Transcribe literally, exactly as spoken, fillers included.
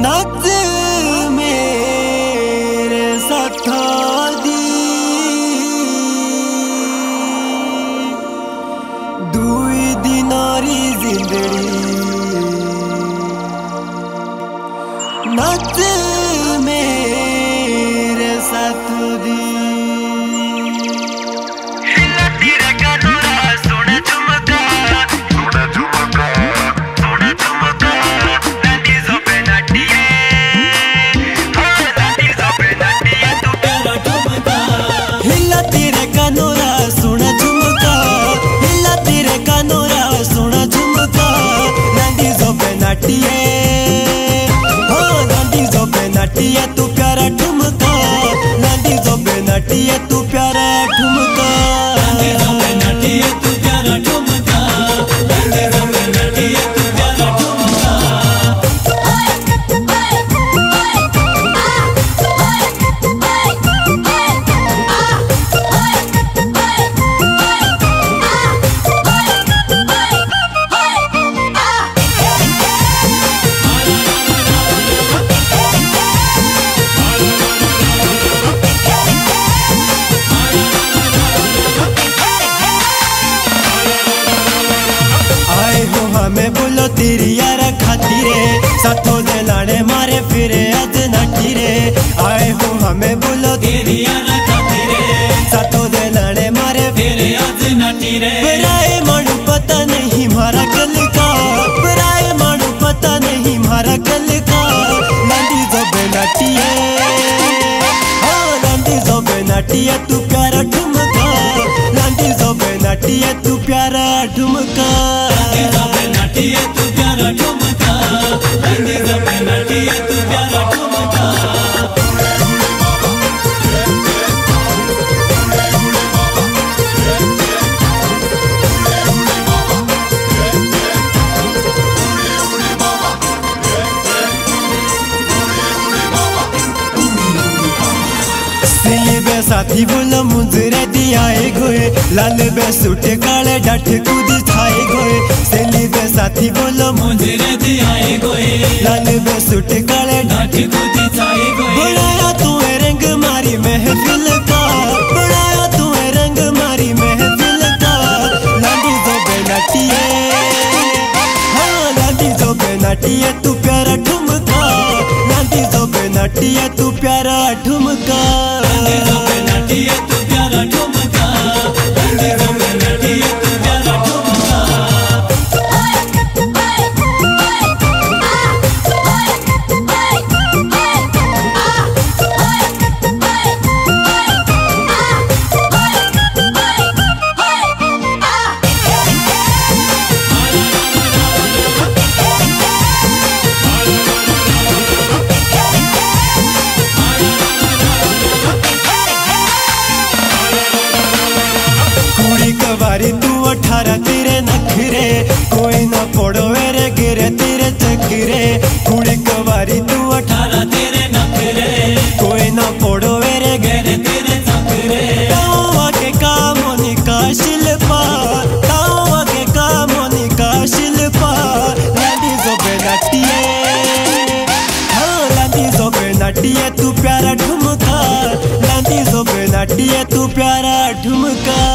नच मेरे साथों दी दुई दिनारी जिंदड़ी नच मेरे साथों दी नटिया तू प्यारा ठुमका नंदी जोबे नटिया तू प्यारा ठुमका नंदी जोबे नटिया तू प्यारा ठुमका नंदी जोबे नटिया तू प्यारा ठुमका हमें बोलो तेरी यारा खातिरे साथों दे लाने मारे फिरे आज नटी रे आए हो हमें बोलो तेरी यारा खातिरे साथों दे लाने मारे फिरे आज नटी रे पराए मानू पता नहीं मारा कल का पराए मानू पता नहीं मारा कल का नंदी जोबे नटिया हाँ नंदी जोबे नटिया तू प्यारा ठुमका नंदी जोबे नटिया तू प्यारा ठुमका नटिया तू प्यारा ठुमका नंदी जोबे नटिया तू प्यारा ठुमका साथी बोलो मुझरे दियाए गोए लाल बे सूटे काले डट कूदी छाए गोए सेली बे साथी बोलो मुझरे दियाए गोए लाल बे सूटे काले डट कूदी छाए गोए बनाया तू रंग मारी महफिल का बनाया तू रंग मारी महफिल का लांडी जोबे नटिया हाँ लांडी जोबे नटिया तू प्यारा ठुमका लांडी जोबे नटिया तू प्यारा ठुमका लांडी जोबे नटिया तू प्यारा ठुमका लांडी जोबे नटिया तू प्यारा ठुमका तू अठारह तेरे नखरे कोई ना पड़ो रे गिरे तेरे चक्रे कुड़ी कवारी तू अठारह तेरे नखरे कोई ना पड़ो रे गिरे तेरे चक्रे तावा के कामोनी का शिल्पा तावा के कामोनी का शिल्पा लांडी जोबे नटिया हाँ लांडी जोबे नटिया तू प्यारा ठुमका लांडी जोबे नटिया तू प्यारा ठुमका